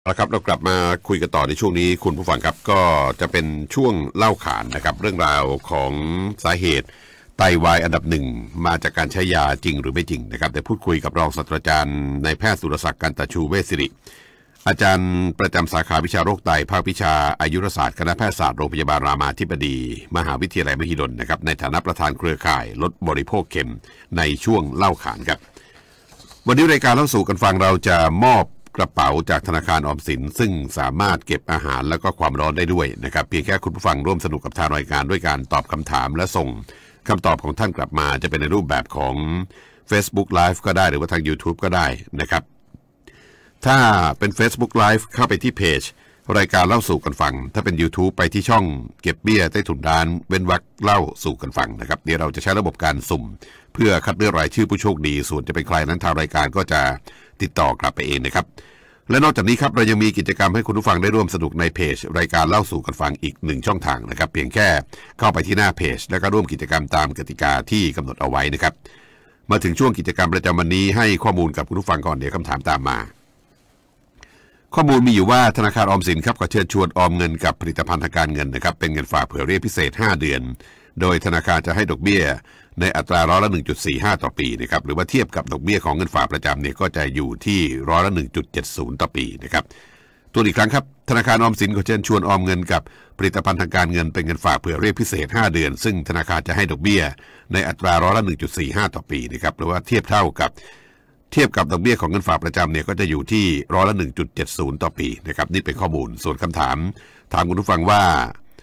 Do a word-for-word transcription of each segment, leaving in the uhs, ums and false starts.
เอาละครับเรากลับมาคุยกันต่อในช่วงนี้คุณผู้ฟังครับก็จะเป็นช่วงเล่าขานนะครับเรื่องราวของสาเหตุไตวายอันดับหนึ่งมาจากการใช้ยาจริงหรือไม่จริงนะครับแต่พูดคุยกับรองศาสตราจารย์นายแพทย์สุรศักดิ์กันตชูเวชศิริอาจารย์ประจำสาขาวิชาโรคไตภาควิชาอายุรศาสตร์คณะแพทยศาสตร์โรงพยาบาลรามาธิบดีมหาวิทยาลัยมหิดลนะครับในฐานะประธานเครือข่ายลดบริโภคเค็มในช่วงเล่าขานครับวันนี้รายการเล่าสู่กันฟังเราจะมอบกระเป๋าจากธนาคารออมสินซึ่งสามารถเก็บอาหารและก็ความร้อนได้ด้วยนะครับเพียงแค่คุณผู้ฟังร่วมสนุกกับทางรายการด้วยการตอบคำถามและส่งคำตอบของท่านกลับมาจะเป็นในรูปแบบของ Facebook Live ก็ได้หรือว่าทาง YouTube ก็ได้นะครับถ้าเป็น Facebook Live เข้าไปที่เพจรายการเล่าสู่กันฟังถ้าเป็น YouTube ไปที่ช่องเก็บเบี้ยใต้ถุนร้านเว้นวรรคเล่าสู่กันฟังนะครับเดี๋ยวเราจะใช้ระบบการสุ่มเพื่อคัดเลือกรายชื่อผู้โชคดีส่วนจะเป็นใครนั้นทางรายการก็จะติดต่อกลับไปเองนะครับและนอกจากนี้ครับเรายังมีกิจกรรมให้คุณผู้ฟังได้ร่วมสนุกในเพจรายการเล่าสู่กันฟังอีกหนึ่งช่องทางนะครับเพียงแค่เข้าไปที่หน้าเพจแล้วก็ร่วมกิจกรรมตามกติกาที่กำหนดเอาไว้นะครับมาถึงช่วงกิจกรรมประจำวันนี้ให้ข้อมูลกับคุณผู้ฟังก่อนเดี๋ยวคำถามตามมาข้อมูลมีอยู่ว่าธนาคารออมสินครับก็เชิญชวนออมเงินกับผลิตภัณฑ์ทางการเงินนะครับเป็นเงินฝากเผื่อเรียกพิเศษห้าเดือนโดยธนาคารจะให้ดอกเบี้ยในอัตราร้อยละ หนึ่งจุดสี่ห้า ต่อปีนะครับหรือว่าเทียบกับดอกเบี้ยของเงินฝากประจำเนี่ยก็จะอยู่ที่ร้อยละ หนึ่งจุดเจ็ดศูนย์ ต่อปีนะครับตัวอีกครั้งครับธนาคารออมสินก็เชิญชวนออมเงินกับผลิตภัณฑ์ทางการเงินเป็นเงินฝากเผื่อเรียกพิเศษห้าเดือนซึ่งธนาคารจะให้ดอกเบี้ยในอัตราร้อยละ หนึ่งจุดสี่ห้า ต่อปีนะครับหรือว่าเทียบเท่ากับเทียบกับดอกเบี้ยของเงินฝากประจำเนี่ยก็จะอยู่ที่ร้อยละ หนึ่งจุดเจ็ดศูนย์ ต่อปีนะครับนี่เป็นข้อมูลส่วนคำถามถามคุณผู้ฟังว่า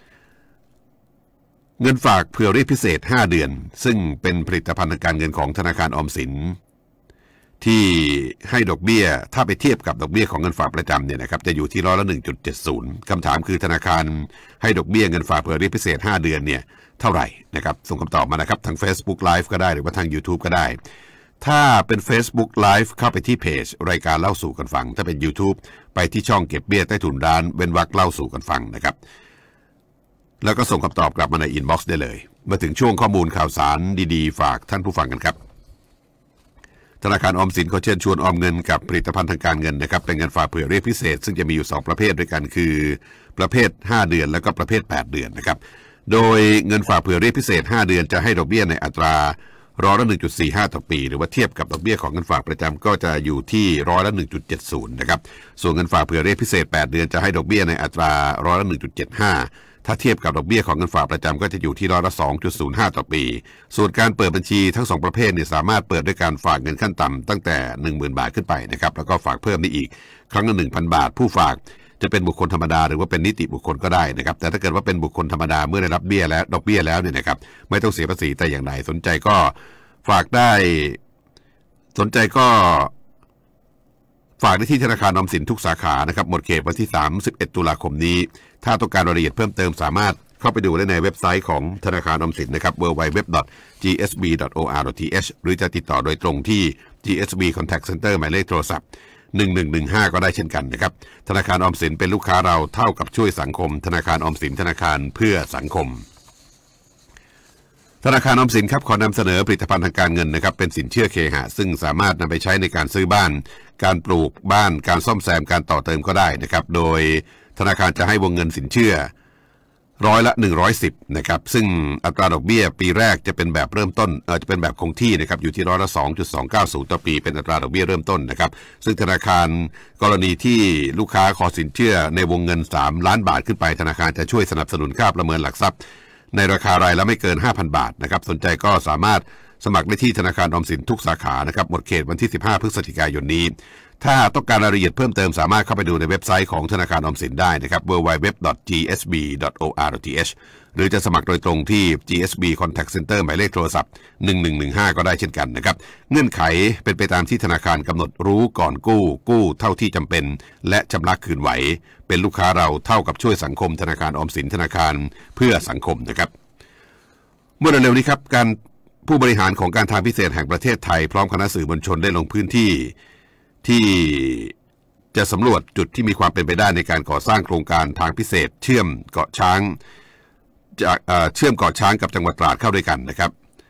เงินฝากเผื่อเรียกพิเศษห้าเดือนซึ่งเป็นผลิตภัณฑ์ทางการเงินของธนาคารออมสินที่ให้ดอกเบี้ยถ้าไปเทียบกับดอกเบี้ยของเงินฝากประจำเนี่ยนะครับจะอยู่ที่ร้อยละ หนึ่งจุดเจ็ดศูนย์ คำถามคือธนาคารให้ดอกเบี้ยเงินฝากเผื่อเรียกพิเศษห้าเดือนเนี่ยเท่าไหร่นะครับส่งคำตอบมานะครับทาง Facebook Live ก็ได้หรือว่าทาง YouTube ก็ได้ถ้าเป็น Facebook Live เข้าไปที่เพจรายการเล่าสู่กันฟังถ้าเป็น YouTube ไปที่ช่องเก็บเบี้ยใต้ถุนร้านเว้นวรรคเล่าสู่กันฟังนะครับแล้วก็ส่งคำตอบกลับมาในอินบ็อกซ์ได้เลยมาถึงช่วงข้อมูลข่าวสารดีๆฝากท่านผู้ฟังกันครับธนาคารออมสินเขาเชิญชวนออมเงินกับผลิตภัณฑ์ทางการเงินนะครับเป็นเงินฝากเผื่อเรียกพิเศษซึ่งจะมีอยู่สองประเภทด้วยกันคือประเภทห้าเดือนแล้วก็ประเภทแปดเดือนนะครับโดยเงินฝากเผื่อเรียกพิเศษห้าเดือนจะให้ดอกเบี้ยในอัตราร้อยละ หนึ่งจุดสี่ห้า ต่อปีหรือว่าเทียบกับดอกเบี้ยของเงินฝากประจำก็จะอยู่ที่ร้อยละ หนึ่งจุดเจ็ดศูนย์ นะครับส่วนเงินฝากเผื่อเรียกพิเศษแปดเดือนจะให้ดอกเบี้ยในอัตราร้อยละ หนึ่งจุดเจ็ดห้า ถ้าเทียบกับดอกเบี้ยของเงินฝากประจำก็จะอยู่ที่ร้อยละ สองจุดศูนย์ห้า ต่อปีส่วนการเปิดบัญชีทั้งสองประเภทเนี่ยสามารถเปิดด้วยการฝากเงินขั้นต่ำตั้งแต่ หนึ่งหมื่น บาทขึ้นไปนะครับแล้วก็ฝากเพิ่มได้อีกครั้งละ หนึ่งพัน บาทผู้ฝากจะเป็นบุคคลธรรมดาหรือว่าเป็นนิติบุคคลก็ได้นะครับแต่ถ้าเกิดว่าเป็นบุคคลธรรมดาเมื่อได้รับเบี้ยแล้วดอกเบี้ยแล้วเนี่ยนะครับไม่ต้องเสียภาษีแต่อย่างใดสนใจก็ฝากได้สนใจก็ฝากได้ที่ธนาคารออมสินทุกสาขานะครับหมดเขตวันที่สามสิบเอ็ดตุลาคมนี้ถ้าต้องการรายละเอียดเพิ่มเติมสามารถเข้าไปดูได้ในเว็บไซต์ของธนาคารออมสินนะครับ ดับเบิลยู ดับเบิลยู ดับเบิลยู ดอท จี เอส บี ดอท โอ อาร์ ดอท ที เอช หรือจะติดต่อโดยตรงที่ จี เอส บี Contact Center หมายเลขโทรศัพท์หนึ่งหนึ่งหนึ่งห้าก็ได้เช่นกันนะครับธนาคารออมสินเป็นลูกค้าเราเท่ากับช่วยสังคมธนาคารออมสินธนาคารเพื่อสังคมธนาคารออมสินครับขอนำเสนอผลิตภัณฑ์ทางการเงินนะครับเป็นสินเชื่อเคหะซึ่งสามารถนำไปใช้ในการซื้อบ้านการปลูกบ้านการซ่อมแซมการต่อเติมก็ได้นะครับโดยธนาคารจะให้วงเงินสินเชื่อร้อยละหนึ่งร้อยสิบนะครับซึ่งอัตราดอกเบี้ยปีแรกจะเป็นแบบเริ่มต้นเออจะเป็นแบบคงที่นะครับอยู่ที่ร้อยละ สองจุดสองเก้าศูนย์ ต่อปีเป็นอัตราดอกเบี้ยเริ่มต้นนะครับซึ่งธนาคารกรณีที่ลูกค้าขอสินเชื่อในวงเงินสามล้านบาทขึ้นไปธนาคารจะช่วยสนับสนุนค่าประเมินหลักทรัพย์ในราคารายละไม่เกิน ห้าพัน บาทนะครับสนใจก็สามารถสมัครได้ที่ธนาคารออมสินทุกสาขานะครับหมดเขตวันที่สิบห้าพฤศจิกายนนี้ถ้าต้องการรายละเอียดเพิ่มเติมสามารถเข้าไปดูในเว็บไซต์ของธนาคารออมสินได้นะครับ ดับเบิลยู ดับเบิลยู ดับเบิลยู ดอท จี เอส บี ดอท โอ อาร์ ดอท ที เอช หรือจะสมัครโดยตรงที่ จี เอส บี Contact Center หมายเลขโทรศัพท์หนึ่งหนึ่งหนึ่งห้าก็ได้เช่นกันนะครับเงื่อนไขเป็นไปตามที่ธนาคารกำหนดรู้ก่อนกู้กู้เท่าที่จำเป็นและชำระคืนไหวเป็นลูกค้าเราเท่ากับช่วยสังคมธนาคารออมสินธนาคารเพื่อสังคมนะครับเมื่อเร็วๆนี้ครับการผู้บริหารของการทางพิเศษแห่งประเทศไทยพร้อมคณะสื่อมวลชนได้ลงพื้นที่ที่จะสำรวจจุดที่มีความเป็นไปได้ในการก่อสร้างโครงการทางพิเศษเชื่อมเกาะช้างจากเชื่อมเกาะช้างกับจังหวัดตราดเข้าด้วยกันนะครับ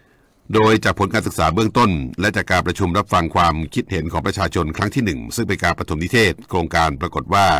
โดยจากผลการศึกษาเบื้องต้นและจากการประชุมรับฟังความคิดเห็นของประชาชนครั้งที่หนึ่งซึ่งเป็นการปฐมนิเทศโครงการปรากฏว่า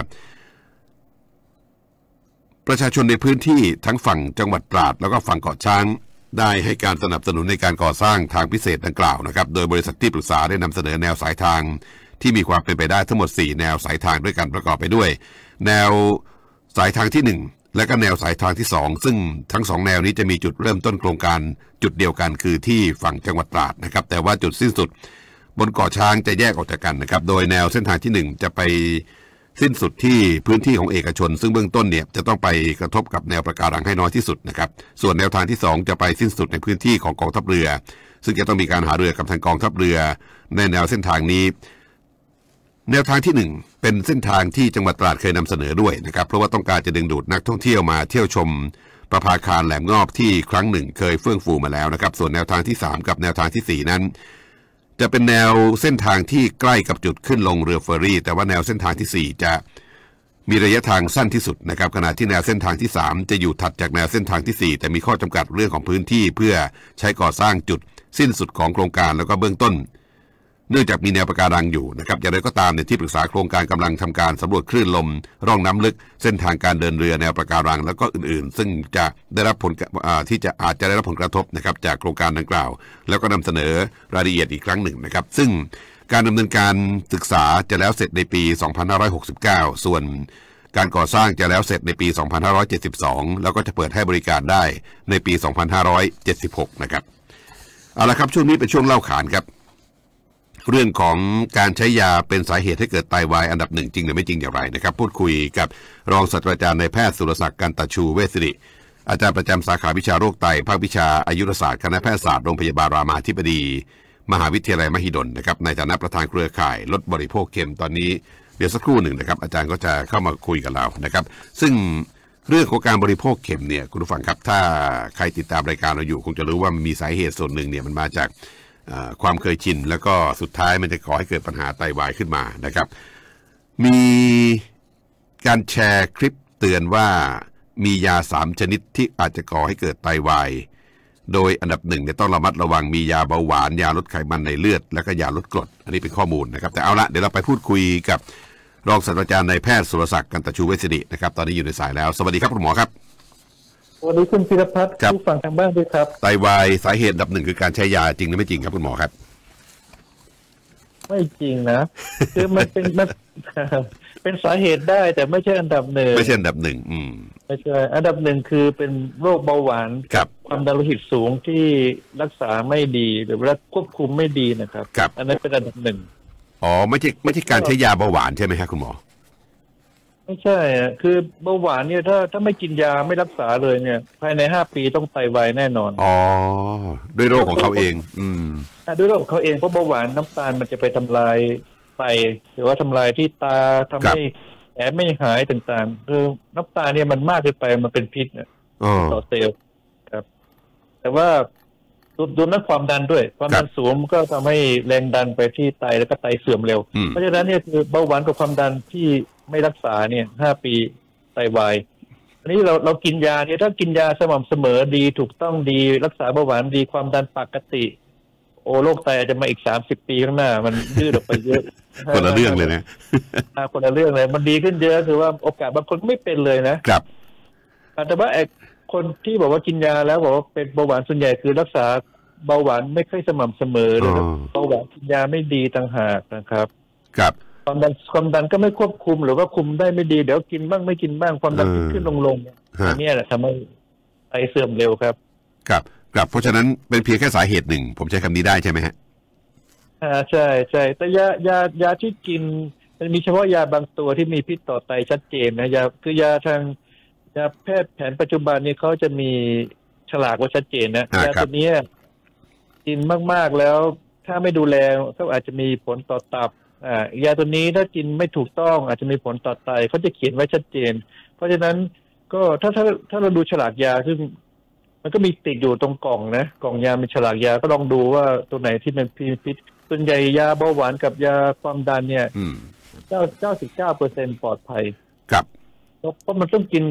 ประชาชนในพื้นที่ทั้งฝั่งจังหวัดตราดแล้วก็ฝั่งเกาะช้างได้ให้การสนับสนุนในการก่อสร้างทางพิเศษดังกล่าวนะครับโดยบริษัทที่ปรึกษาได้นำเสนอแนวสายทางที่มีความเป็นไปได้ทั้งหมดสี่แนวสายทางด้วยกันประกอบไปด้วยแนวสายทางที่หนึ่งและก็แนวสายทางที่สองซึ่งทั้งสองแนวนี้จะมีจุดเริ่มต้นโครงการจุดเดียวกันคือที่ฝั่งจังหวัดตราดนะครับแต่ว่าจุดสิ้นสุดบนเกาะช้างจะแยกออกจากกันนะครับโดยแนวเส้นทางที่หนึ่งจะไปสิ้นสุดที่พื้นที่ของเอกชนซึ่งเบื้องต้นเนี่ยจะต้องไปกระทบกับแนวปะการังให้น้อยที่สุดนะครับส่วนแนวทางที่สองจะไปสิ้นสุดในพื้นที่ของกองทัพเรือซึ่งจะต้องมีการหารือกับทางกองทัพเรือในแนวเส้นทางนี้แนวทางที่หนึ่งเป็นเส้นทางที่จังหวัดตราดเคยนำเสนอด้วยนะครับเพราะว่าต้องการจะดึงดูดนักท่องเที่ยวมาเที่ยวชมประภาคารแหลมงอบที่ครั้งหนึ่งเคยเฟื่องฟูมาแล้วนะครับส่วนแนวทางที่สามกับแนวทางที่สี่นั้นจะเป็นแนวเส้นทางที่ใกล้กับจุดขึ้นลงเรือเฟอร์รี่แต่ว่าแนวเส้นทางที่สี่จะมีระยะทางสั้นที่สุดนะครับขณะที่แนวเส้นทางที่สามจะอยู่ถัดจากแนวเส้นทางที่สี่แต่มีข้อจำกัดเรื่องของพื้นที่เพื่อใช้ก่อสร้างจุดสิ้นสุดของโครงการแล้วก็เบื้องต้นเนื่องจากมีแนวปะการังอยู่นะครับอย่างไรก็ตามในที่ปรึกษาโครงการกำลังทำการสำรวจคลื่นลมร่องน้ำลึกเส้นทางการเดินเรือแนวปะการังแล้วก็อื่นๆซึ่งจะได้รับผลที่จะอาจจะได้รับผลกระทบนะครับจากโครงการดังกล่าวแล้วก็นำเสนอรายละเอียดอีกครั้งหนึ่งนะครับซึ่งการดำเนินการศึกษาจะแล้วเสร็จในปี สองพันห้าร้อยหกสิบเก้า ส่วนการก่อสร้างจะแล้วเสร็จในปี สองพันห้าร้อยเจ็ดสิบสอง แล้วก็จะเปิดให้บริการได้ในปี สองพันห้าร้อยเจ็ดสิบหก นะครับเอาละครับช่วงนี้เป็นช่วงเล่าขานครับเรื่องของการใช้ยาเป็นสาเหตุให้เกิดไตวายอันดับหนึ่งจริงหรือไม่จริงอย่างไรนะครับพูดคุยกับรองศาสตราจารย์นายแพทย์สุรศักดิ์กันตชูเวชศิริอาจารย์ประจำสาขาวิชาโรคไตภาควิชาอายุรศาสตร์คณะแพทยศาสตร์โรงพยาบาลรามาธิบดีมหาวิทยาลัยมหิดลนะครับในฐานะประธานเครือข่ายลดบริโภคเค็มตอนนี้เดี๋ยวสักครู่หนึ่งนะครับอาจารย์ก็จะเข้ามาคุยกับเรานะครับซึ่งเรื่องของการบริโภคเค็มเนี่ยคุณผู้ฟังครับถ้าใครติดตามรายการเราอยู่คงจะรู้ว่ามีสาเหตุส่วนหนึ่งเนี่ยมันมาจากความเคยชินแล้วก็สุดท้ายมันจะก่อให้เกิดปัญหาไตวายขึ้นมานะครับมีการแชร์คลิปเตือนว่ามียาสามชนิดที่อาจจะก่อให้เกิดไตวายโดยอันดับหนึ่งเนี่ยต้องระมัดระวังมียาเบาหวานยาลดไขมันในเลือดและก็ยาลดกรดอันนี้เป็นข้อมูลนะครับแต่เอาละเดี๋ยวเราไปพูดคุยกับรองศาสตราจารย์นายแพทย์สุรศักดิ์กันตชูเวชศิรินะครับตอนนี้อยู่ในสายแล้วสวัสดีครับคุณหมอครับสวัสดีคุณพิรพัฒน์ผู้ฟังทางบ้านด้วยครับไตวายสาเหตุอันดับหนึ่งคือการใช้ยาจริงหรือไม่จริงครับคุณหมอครับไม่จริงนะคือมันเป็นมันเป็นสาเหตุได้แต่ไม่ใช่อันดับหนึ่งไม่ใช่อันดับหนึ่งอืมไม่ใช่อันดับหนึ่งคือเป็นโรคเบาหวานความดันโลหิตสูงที่รักษาไม่ดีหรือว่าควบคุมไม่ดีนะครับอันนั้นเป็นอันดับหนึ่งอ๋อไม่ใช่ไม่ใช่การใช้ยาเบาหวานใช่ไหมครับคุณหมอไม่ใช่คือเบาหวานเนี่ยถ้าถ้าไม่กินยาไม่รักษาเลยเนี่ยภายในห้าปีต้องไตวายแน่นอนอ๋อด้วยโรคของเขาเองอืมด้วยโรคของเขาเองเพราะเบาหวานน้ำตาลมันจะไปทำลายไตหรือว่าทำลายที่ตาทำให้แผลไม่หายต่างๆคือน้ำตาลเนี่ยมันมากเกินไปมันเป็นพิษเนี่ยต่อเซลล์ครับแต่ว่าดูนั้นความดันด้วยความดันสูงก็ทำให้แรงดันไปที่ไตแล้วก็ไตเสื่อมเร็วเพราะฉะนั้นเนี่ยคือเบาหวานกับความดันที่ไม่รักษาเนี่ยห้าปีไตวายอันนี้เราเรากินยาเนี่ยถ้ากินยาสม่ำเสมอดีถูกต้องดีรักษาเบาหวานดีความดันปกติโอ้โรคไตอาจจะมาอีกสามสิบปีข้างหน้ามันยืดออกไปเยอะคนละเรื่องเลยนะคนละเรื่องเลยมันดีขึ้นเยอะคือว่าโอกาสบางคนไม่เป็นเลยนะครับแต่ว่าไอ้คนที่บอกว่ากินยาแล้วบอกว่าเป็นเบาหวานส่วนใหญ่คือรักษาเบาหวานไม่ค่อยสม่ำเสมอเลยเบาหวานกินยาไม่ดีต่างหากนะครับครับความดันความดันก็ไม่ควบคุมหรือว่าคุมได้ไม่ดีเดี๋ยวกินบ้างไม่กินบ้างความดันขึ้นลงลงอันนี้แหละทำให้ไตเสื่อมเร็วครับครับครับเพราะฉะนั้นเป็นเพียงแค่สาเหตุหนึ่งผมใช้คำนี้ได้ใช่ไหมฮะอ่าใช่ใช่แต่ยายายาที่กินมันมีเฉพาะยาบางตัวที่มีพิษต่อไตชัดเจนนะยาคือยาทางยาแพทย์แผนปัจจุบันนี้เขาจะมีฉลากว่าชัดเจนนะยาตัวนี้กินมากๆแล้วถ้าไม่ดูแลก็อาจจะมีผลต่อตับอ่ายาตัวนี้ถ้ากินไม่ถูกต้องอาจจะมีผลต่อไตเขาจะเขียนไว้ชัดเจนเพราะฉะนั้นก็ถ้าถ้าถ้าเราดูฉลากยาซึ่งมันก็มีติดอยู่ตรงกล่องนะกล่องยามีฉลากยาก็ลองดูว่าตัวไหนที่มันพิษส่วนใหญ่ยาเบาหวานกับยาความดันเนี่ยเก้าเก้าสิบเก้าเปอร์เซ็นต์ปลอดภัยครับเพราะมันต้องกินแบบ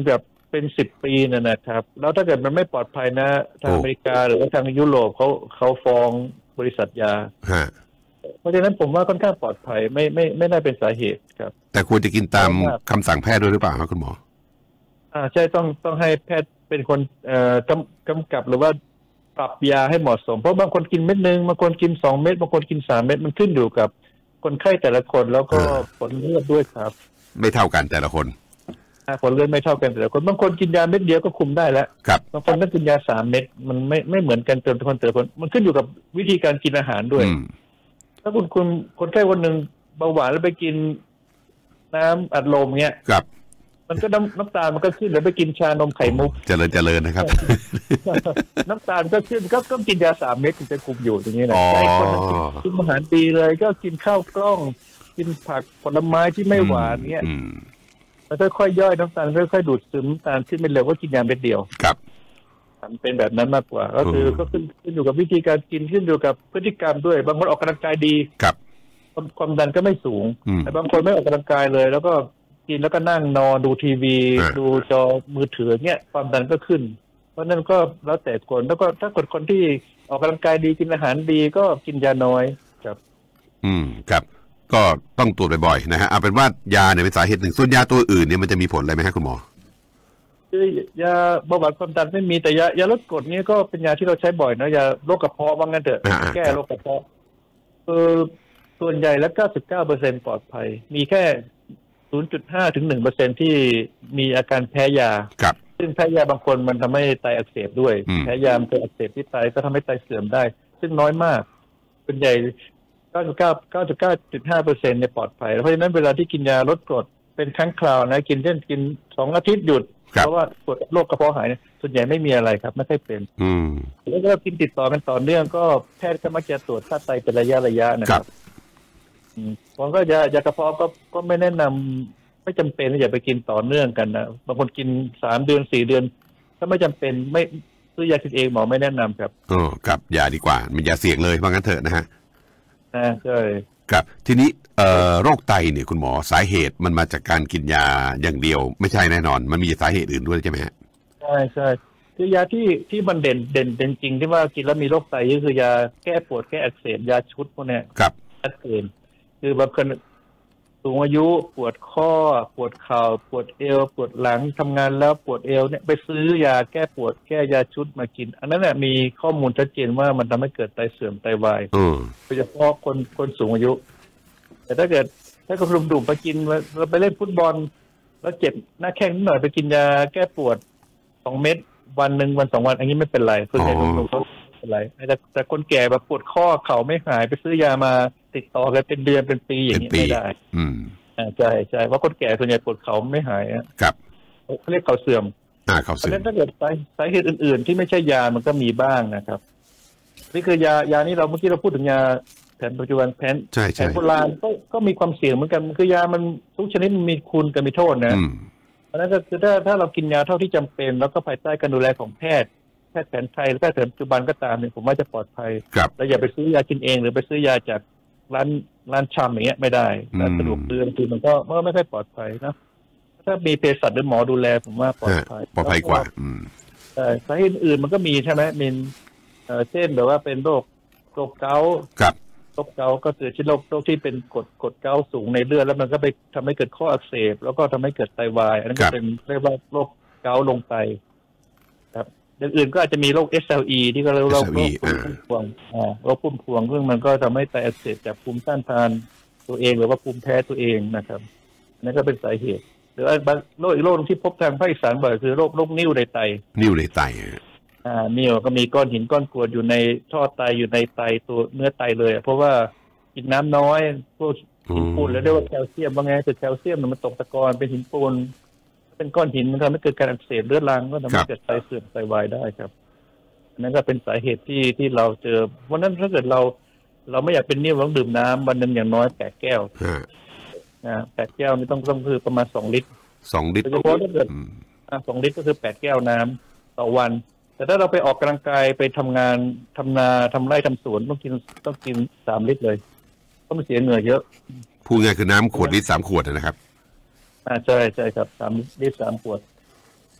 เป็นสิบปีนะนะครับแล้วถ้าเกิดมันไม่ปลอดภัยนะทางอเมริกาหรือว่าทางยุโรปเขาเขาฟ้องบริษัทยาเพราะฉะนั้นผมว่าค่อนข้างปลอดภัยไม่ไม่ไม่น่าเป็นสาเหตุครับแต่ควรจะกินตามคำสั่งแพทย์ด้วยหรือเปล่าครับคุณหมออ่าใช่ต้องต้องให้แพทย์เป็นคนเอ่อกำกำกับหรือว่าปรับยาให้เหมาะสมเพราะบางคนกินเม็ดนึงบางคนกินสองเม็ดบางคนกินสามเม็ดมันขึ้นอยู่กับคนไข้แต่ละคนแล้วก็ผลเลือดด้วยครับไม่เท่ากันแต่ละคนผลเลือดไม่เท่ากันแต่ละคนบางคนกินยาเม็ดเดียวก็คุมได้แล้วบางคนต้องกินยาสามเม็ดมันไม่ไม่เหมือนกันแต่ละคนแต่ละคนมันขึ้นอยู่กับวิธีการกินอาหารด้วยถ้าคุณคุณคนไข้คนหนึ่งเบาหวานแล้วไปกินน้ำอัดลมเงี้ยมันก็น้ำน้ำตาลมันก็ขึ้นแล้วไปกินชานมไข่มุกเจริญเจริญนะครับน้ำตาลก็ขึ้นก็ต้องกินยาสามเม็ดถึงจะคุมอยู่อย่างนี้นะไอ้คนกินอาหารดีเลยก็กินข้าวกล้องกินผักผลไม้ที่ไม่หวานเงี้ยแล้วค่อยๆย่อยน้ำตาลค่อยๆดูดซึมน้ำตาลขึ้นไม่เร็วก็กินยาเม็ดเดียวครับมันเป็นแบบนั้นมากกว่าก็คือก็ขึ้นขึ้นอยู่กับวิธีการกินขึ้นอยู่กับพฤติกรรมด้วยบางคนออกกำลังกายดีครับความดันก็ไม่สูงแต่บางคนไม่ออกกำลังกายเลยแล้วก็กินแล้วก็นั่งนอนดูทีวีดูจอมือถือเงี้ยความดันก็ขึ้นเพราะนั้นก็แล้วแต่คนแล้วก็ถ้าคนคนที่ออกกำลังกายดีกินอาหารดีก็กินยาน้อยครับอืมครับก็ต้องตรวจบ่อยๆนะฮะเอาเป็นว่ายาเนี่ยเป็นสาเหตุหนึ่งส่วนยาตัวอื่นเนี่ยมันจะมีผลอะไรไหมครับคุณหมอคือยาเบาหวานความดันไม่มีแต่ยายาลดกรดนี่ก็เป็นยาที่เราใช้บ่อยนะยาโรคกระเพาะว่างั้นเถอะแก้โรคกระเพาะเออส่วนใหญ่แล้ว เก้าสิบเก้าเปอร์เซ็นต์ ปลอดภัยมีแค่ ศูนย์จุดห้า ถึง หนึ่งเปอร์เซ็นต์ ที่มีอาการแพ้ยาครับซึ่งแพ้ยาบางคนมันทำให้ไตอักเสบด้วยแพ้ยามันเกิดอักเสบที่ไตก็ทำให้ไตเสื่อมได้ซึ่งน้อยมากส่วนใหญ่เก้าสิบเก้า เก้าสิบเก้าจุดห้าเปอร์เซ็นต์ เนี่ยปลอดภัยเพราะฉะนั้นเวลาที่กินยาลดกรดเป็นครั้งคราวนะกินเช่นกินสองอาทิตย์หยุดเพราะว่ากรดโรคกระเพาะหายเนี่ยส่วนใหญ่ไม่มีอะไรครับไม่ค่อยเป็นแล้วก็กินติดต่อกันต่อเนื่องก็แพทย์ก็มักจะตรวจค่าไตเป็นระยะระยะนะครับผมก็ยายากระเพาะก็ก็ไม่แนะนำไม่จำเป็นอย่าไปกินต่อเนื่องกันนะบางคนกินสามเดือนสี่เดือนถ้าไม่จำเป็นไม่ซื้อยากินเองหมอไม่แนะนำครับอ๋อครับยาดีกว่ามันยาเสี่ยงเลยว่างั้นเถอะนะฮะอ่าใช่ครับทีนี้เอ่อโรคไตเนี่ยคุณหมอสาเหตุมันมาจากการกินยาอย่างเดียวไม่ใช่แน่นอนมันมีสาเหตุอื่นด้วยใช่ไหมฮะใช่ใช่คือยาที่ที่มันเด่นเด่นเป็นจริงที่ว่ากินแล้วมีโรคไตก็คือยาแก้ปวดแก้อักเสบยาชุดพวกนี้ครับชัดเจนคือบางคนสูงอายุปวดข้อปวดเข่าปวดเอวปวดหลังทำงานแล้วปวดเอวเนี่ยไปซื้อยาแก้ปวดแก้ยาชุดมากินอันนั้นแหละมีข้อมูลชัดเจนว่ามันทำให้เกิดไตเสื่อมไตวายโดยเฉพาะคนคนสูงอายุแต่ถ้าเกิดถ้าคนดุ่มๆไปกินเราไปเล่นฟุตบอลแล้วเจ็บหน้าแข้งนิดหน่อยไปกินยาแก้ปวดสองเม็ดวันหนึ่งวันสองวันอันนี้ไม่เป็นไรส่วนใหญ่คนดุ่มเขาเป็นไรแต่แต่คนแก่แบบปวดข้อเข่าไม่หายไปซื้อยามาติดต่อกันเป็นเดือนเป็นปีอย่างนี้ไม่ได้อืมอ่าใช่ใช่ว่าคนแก่ส่วนใหญ่ปวดเข่าไม่หายครับเขาเรียกเข่าเสื่อมอ่าเข่าเสื่อมเพราะฉะนั้นถ้าเกิดสาเหตุอื่นๆที่ไม่ใช่ยามันก็มีบ้างนะครับนี่คือยายานี้เราเมื่อกี้เราพูดถึงยาแผนปัจจุบันแผนแผนโบราณก็ก็มีความเสี่ยงเหมือนกันคือยามันทุกชนิดมันมีคุณกับมีโทษนะเพราะนั้นก็คือถ้าถ้าเรากินยาเท่าที่จำเป็นแล้วก็ภายใต้การดูแลของแพทย์แพทย์แผนไทยหรือแพทย์แผนปัจจุบันก็ตามเนี่ยผมว่าจะปลอดภัยแล้วอย่าไปซื้อยากินเองหรือไปซื้อยาจากร้านร้านชำอย่างเงี้ยไม่ได้ร้านสะดวกซื้อบางทีมันก็มันไม่ค่อยปลอดภัยนะถ้ามีเภสัชหรือหมอดูแลผมว่าปลอดภัยปลอดภัยกว่าใช่สาเหตุอื่นมันก็มีใช่ไหมมีเอ่อเช่นแบบว่าเป็นโรคโรคเกาต์โรคเกาต์ก็คือที่โรคโรคที่เป็นกรดกรดเกาต์สูงในเลือดแล้วมันก็ไปทำให้เกิดข้ออักเสบแล้วก็ทำให้เกิดไตวายอันนั้นก็เป็นเรียกว่าโรคเกาต์ลงไตครับอย่างอื่นก็อาจจะมีโรค เอส แอล อี ที่ก็เรียกว่าโรคพุ่มพวงอ่าโรคพุ่มพวงซึ่งมันก็ทำให้ไตอักเสบจากภูมิต้านทานตัวเองหรือว่าภูมิแพ้ตัวเองนะครับนั่นก็เป็นสาเหตุหรือว่าโรคอีกโรคที่พบทางภาคอีสานบ่อยคือโรคโรคนิ่วในไตนิ่วในไตอ่านิ่วก็มีก้อนหินก้อนกรวดอยู่ในท่อไตอยู่ในไตตัวเนื้อไตเลยเพราะว่ากินน้ำน้อยพวกหินปูนแล้วเรียกว่าแคลเซียมว่าไงคือแคลเซียมมันตกตะกอนเป็นหินปูนเป็นก้อนหินมันทำให้เกิดการอักเสบเรื้อรังก็ทำให้เกิดไตเสื่อมไตวายได้ครับนั่นก็เป็นสาเหตุที่ที่เราเจอเพราะนั้นถ้าเกิดเราเราไม่อยากเป็นนิ่วต้องดื่มน้ำวันนึงอย่างน้อยแปดแก้วนะแปดแก้วนี่ต้องต้องคือประมาณสองลิตรสองลิตรโดยเฉพาะถ้าเกิดอ่าสองลิตรก็คือแปดแก้วน้ำต่อวันแต่ถ้าเราไปออกกำลังกายไปทำงานทำนาทำไร่ทำสวนต้องกินต้องกินสามลิตรเลยเพราะมันเสียเหงื่อเยอะพูดง่ายคือน้ำขวดลิตรสามขวดนะครับอ่าใช่ใช่ครับสามลิตรสามขวด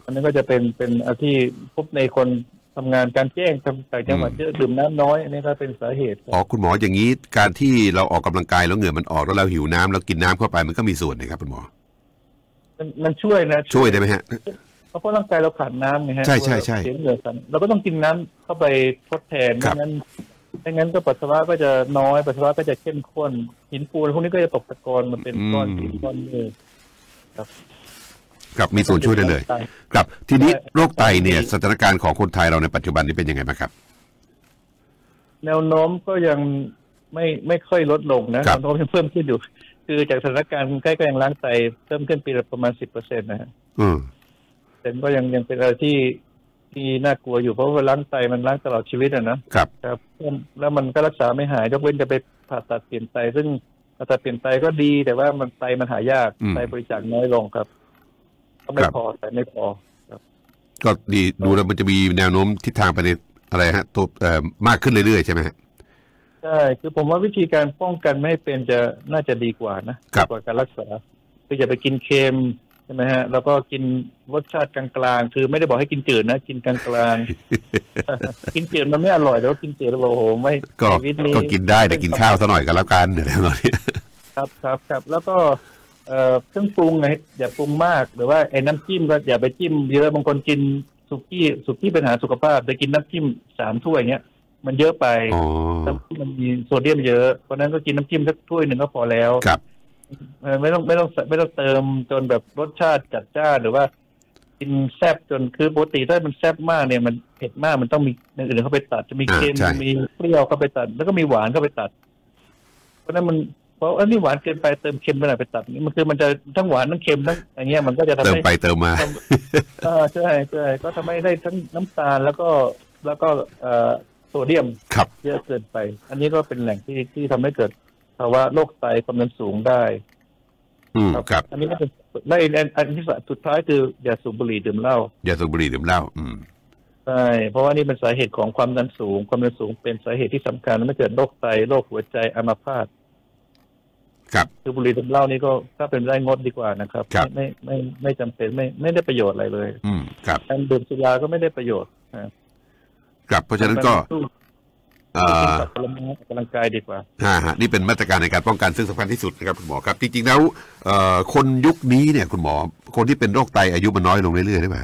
อันนั้นก็จะเป็นเป็นอาที่พบในคนทำงานการแจ้งทำต่างจังหวัดเยอะดื่มน้ำน้อยอันนี้ก็เป็นสาเหตุอ๋อคุณหมออย่างนี้การที่เราออกกำลังกายแล้วเหงื่อมันออกแล้วเราหิวน้ำแล้วกินน้ำเข้าไปมันก็มีส่วนนะครับคุณหมอมันมันช่วยนะช่วยได้ไหมฮะเพราะร่างกายเราขาดน้ำไงฮะใช่ใช่ใช่เสียเหงื่อกันเราก็ต้องกินน้ำเข้าไปทดแทนไม่งั้นไม่งั้นก็ปัสสาวะก็จะน้อยปัสสาวะก็จะเข้มข้นหินปูนพวกนี้ก็จะตกตะกอนมันเป็นก้อนหินก้อนเนื้อครับครับมีส่วนช่วยได้เลยครับทีนี้โรคไตเนี่ยสถานการณ์ของคนไทยเราในปัจจุบันนี้เป็นยังไงบ้างครับแนวโน้มก็ยังไม่ไม่ค่อยลดลงนะแนวโน้มยังเพิ่มขึ้นอยู่คือจากสถานการณ์ใกล้ๆยังล้างไตเพิ่มขึ้นปีละประมาณสิบเปอร์เซ็นต์นะฮะอืมแต่ก็ยังยังเป็นอะไรที่ที่น่ากลัวอยู่เพราะว่าล้างไตมันล้างตลอดชีวิตอ่ะนะครับครับแล้วมันก็รักษาไม่หายยกเว้นจะไปผ่าตัดเปลี่ยนไตซึ่งผ่าตัดเปลี่ยนไตก็ดีแต่ว่ามันไตมันหายากไตบริจาคน้อยลงครับก็ไม่พอแต่ไม่พอครับก็ดีดูแล้วมันจะมีแนวโน้มทิศทางไปในอะไรฮะตัวเอ่อมากขึ้นเรื่อยๆใช่ไหมฮะใช่คือผมว่าวิธีการป้องกันไม่ให้เป็นจะน่าจะดีกว่านะกว่าการรักษาคืออย่าไปกินเค็มใช่ไหมฮะแล้วก็กินรสชาติกลางๆคือไม่ได้บอกให้กินจืดนะกินกลางๆ กินจืดมันไม่อร่อยแต่ว่ากินจืดแล้วโอ้โหไม่ชีวิตนี้ก็กินได้แต่กินข้าวซะหน่อยก็แล้วกันเดี๋ยวนี้ครับครับครับแล้วก็เอ่อเครื่องปรุงไงอย่าปรุงมากหรือว่าไอ้น้ำจิ้มก็อย่าไปจิ้มเยอะบางคนกินสุกี้สุกี้เป็นอาหารสุขภาพแต่กินน้ำจิ้มสามถ้วยเงี้ยมันเยอะไปน้ำจิ้มมันมีโซเดียมเยอะเพราะนั้นก็กินน้ำจิ้มสักถ้วยหนึ่งก็พอแล้วครับไม่ต้องไม่ต้องไม่ต้องเติมจนแบบรสชาติจัดจ้านหรือว่ากินแซ่บจนคือปกติถ้ามันแซ่บมากเนี่ยมันเผ็ดมากมันต้องมีอย่างอื่นเข้าไปตัดจะมีเค็มมีเปรี้ยวเข้าไปตัดแล้วก็มีหวานเข้าไปตัดเพราะนั้นมันเพราะอันนี้หวานเกินไปเติมเค็มไปหน่อยไปตัดนี่มันคือมันจะทั้งหวานทั้งเค็มทั้งอย่างเงี้ยมันก็จะทำให้เติมไปเติมมาอ่าใช่ใช่ก็ทำให้ได้ทั้งน้ำตาลแล้วก็แล้วก็เอ่อโซเดียมเยอะเกินไปอันนี้ก็เป็นแหล่งที่ที่ทำให้เกิดภาวะโรคไตความดันสูงได้อืมครับอันนี้ก็เป็นและอันที่สุดท้ายคืออย่าสูบบุหรี่ดื่มเหล้าอย่าสูบบุหรี่ดื่มเหล้าอืมใช่เพราะว่านี่เป็นสาเหตุของความดันสูงความดันสูงเป็นสาเหตุที่สำคัญไม่เกิดโรคไตโรคหัวใจอัมพาตครับคือบุหรี่ดื่มเหล้านี่ก็ถ้าเป็นได้งดดีกว่านะครับไม่ไม่ไม่จำเป็นไม่ไม่ได้ประโยชน์อะไรเลยอืมครับการดื่มสุราก็ไม่ได้ประโยชน์ครับเพราะฉะนั้นก็ออกกำลังกายดีกว่าฮะฮะนี่เป็นมาตรการในการป้องกันซึ่งสำคัญที่สุดนะครับคุณหมอครับจริงๆแล้วคนยุคนี้เนี่ยคุณหมอคนที่เป็นโรคไตอายุมันน้อยลงเรื่อยๆได้ไหม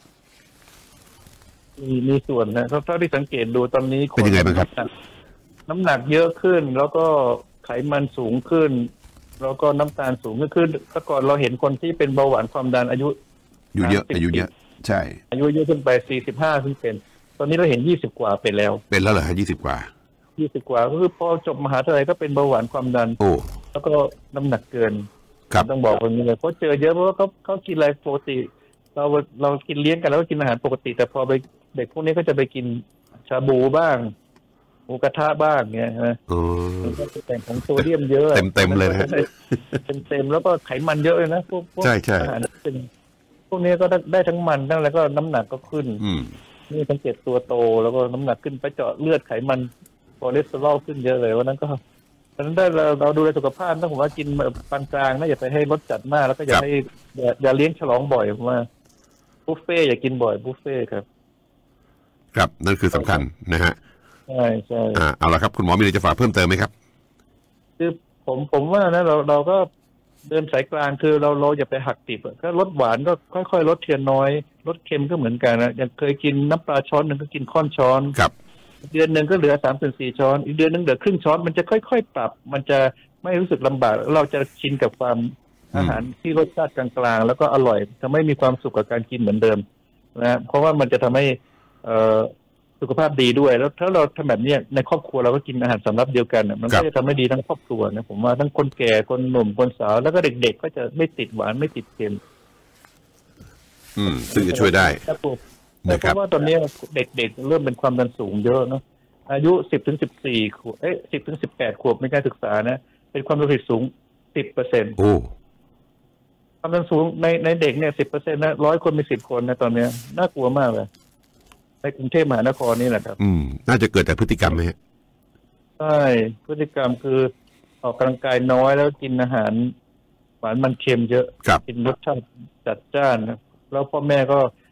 มีมีส่วนนะเท่าที่สังเกตดูตอนนี้เป็นยังไงบ้างครับน้ำหนักเยอะขึ้นแล้วก็ไขมันสูงขึ้นแล้วก็น้ำตาลสูงขึ้นแต่ก่อนเราเห็นคนที่เป็นเบาหวานความดันอายุอยู่เยอะอายุเยอะใช่อายุเยอะขึ้นไปสี่สิบห้าขึ้นเป็นตอนนี้เราเห็นยี่สิบกว่าเป็นแล้วเป็นแล้วเหรอฮะยี่สิบกว่ายี่สิบกว่าก็คือพอจบมหาวิทยาลัยก็เป็นเบาหวานความดันโอ้แล้วก็น้ำหนักเกินครับต้องบอกคนนี้เลยเพราะเจอเยอะเพราะว่าเขาเขากินอะไรปกติเราเรากินเลี้ยงกันแล้วก็กินอาหารปกติแต่พอไปเด็กพวกนี้ก็จะไปกินชาบูบ้างหมูกระทะบ้างเงี้ยนะก็จะแต่งของโซเดียมเยอะเต็มเต็มเลยนะเต็มเต็มแล้วก็ไขมันเยอะเลยนะพวกใช่ใช่อาหารเป็นพวกนี้ก็ได้ทั้งมันทั้งแล้วก็น้ำหนักก็ขึ้นนี่สังเกตตัวโตแล้วก็น้ำหนักขึ้นไปเจาะเลือดไขมันคอเลสเตอรอลขึ้นเยอะเลยวันนั้นก็ฉะนั้นได้เราเราดูแลสุขภาพต้องผมว่ากินปานกลางนะอย่าไปให้รสจัดมากแล้วก็อย่าให้อย่าเลี้ยงฉลองบ่อยผมว่าบุฟเฟ่อย่ากินบ่อยบุฟเฟ่ครับครับนั่นคือสำคัญนะฮะใช่ใช่อ่าเอาละครับคุณหมอมีอะไรจะฝากเพิ่มเติมไหมครับคือผมผมว่านะเราเราก็เดินสายกลางคือเราเราอย่าไปหักติบก็ลดหวานก็ค่อยๆลดเทียนน้อยลดเค็มก็เหมือนกันนะอย่างเคยกินน้ำปลาช้อนหนึ่งก็กินค่อนช้อนครับเดือนหนึ่งก็เหลือสามส่วนสี่ช้อนอีกเดือนหนึ่งเหลือครึ่งช้อนมันจะค่อยๆปรับมันจะไม่รู้สึกลำบากเราจะชินกับความอาหารที่รสชาติกลางๆแล้วก็อร่อยทำให้มีความสุขกับการกินเหมือนเดิมนะเพราะว่ามันจะทำให้เอ่อสุขภาพดีด้วยแล้วถ้าเราทำแบบนี้ในครอบครัวเราก็กินอาหารสำรับเดียวกันมันก็จะทำให้ดีทั้งครอบครัวนะผมว่าทั้งคนแก่คนหนุ่มคนสาวแล้วก็เด็กๆก็จะไม่ติดหวานไม่ติดเค็มอืมซึ่งจะช่วยได้เพราะว่าตอนนี้เด็กๆเริ่มเป็นความดันสูงเยอะเนาะอายุสิบถึงสิบสี่ขวบเอ๊ะสิบถึงสิบแปดขวบในการศึกษานะเป็นความดันสูงสิบเปอร์เซ็นต์โอ้ความดันสูงในในเด็กเนี่ยสิบเปอร์เซ็นต์นะร้อยคนมีสิบคนนะตอนนี้น่ากลัวมากเลยในกรุงเทพมหานครนี่แหละครับอืมน่าจะเกิดจากพฤติกรรมไหมใช่พฤติกรรมคือออกกำลังกายน้อยแล้วกินอาหารหวานมันเค็มเยอะกินรสชาติจัดจ้านนะแล้วพ่อแม่ก็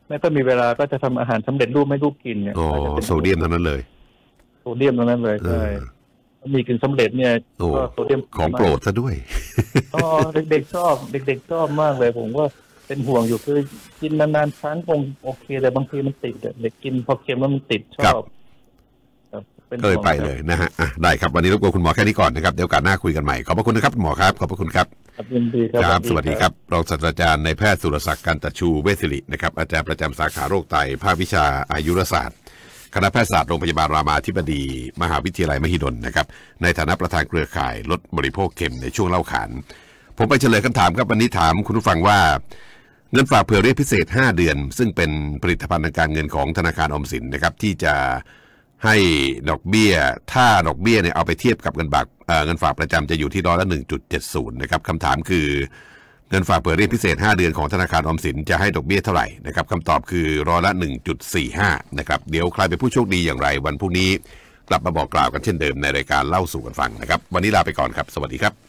ไม่ก็มีเวลาก็จะทำอาหารสำเร็จรูปให้ลูกกินเนี่ยอ๋อโซเดียมเท่านั้นเลยโซเดียมเท่านั้นเลยใช่มีกินสำเร็จเนี่ยก็โซเดียมของโปรดซะด้วยอ๋อเด็กๆชอบเด็กๆชอบมากเลยผมว่าเป็นห่วงอยู่คือกินนานๆครั้งคงโอเคแต่บางทีมันติดเด็กกินพอเค็มแล้วมันติดชอบก็เลยไปเลยนะฮะได้ครับวันนี้รบกวนคุณหมอแค่นี้ก่อนนะครับเดี๋ยวโอกาสหน้าคุยกันใหม่ขอบพระคุณนะครับหมอครับขอบพระคุณครับครับยินดีครับสวัสดีครับรองศาสตราจารย์นายแพทย์สุรศักดิ์กันตชูเวชศิรินะครับอาจารย์ประจำสาขาโรคไตภาควิชาอายุรศาสตร์คณะแพทยศาสตร์โรงพยาบาลรามาธิบดีมหาวิทยาลัยมหิดลนะครับในฐานะประธานเครือข่ายลดบริโภคเค็มในช่วงเล่าขานผมไปเฉลยคำถามครับวันนี้ถามคุณผู้ฟังว่าเงินฝากเผื่อเรียกพิเศษห้าเดือนซึ่งเป็นผลิตภัณฑ์ทางการเงินของธนาคารออมสินนะครับที่จะให้ดอกเบี้ยถ้าดอกเบี้ยเนี่ยเอาไปเทียบกับเงินฝากเงินฝากประจำจะอยู่ที่ร้อยละ หนึ่งจุดเจ็ดศูนย์ นะครับคำถามคือเงินฝากเผื่อเรียกพิเศษห้าเดือนของธนาคารออมสินจะให้ดอกเบี้ยเท่าไหร่นะครับคำตอบคือร้อยละ หนึ่งจุดสี่ห้า นะครับเดี๋ยวใครเป็นผู้โชคดีอย่างไรวันพรุ่งนี้กลับมาบอกกล่าวกันเช่นเดิมในรายการเล่าสู่กันฟังนะครับวันนี้ลาไปก่อนครับสวัสดีครับ